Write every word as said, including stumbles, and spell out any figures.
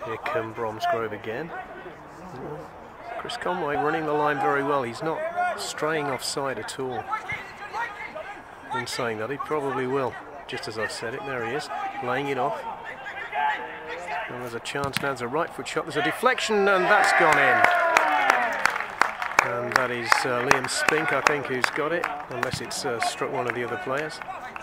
Here come Bromsgrove again. Chris Conway running the line very well. He's not straying offside at all. In saying that, he probably will, just as I've said it. There he is, laying it off. And there's a chance now. There's a right foot shot. There's a deflection, and that's gone in. And that is uh, Liam Spink, I think, who's got it, unless it's uh, struck one of the other players.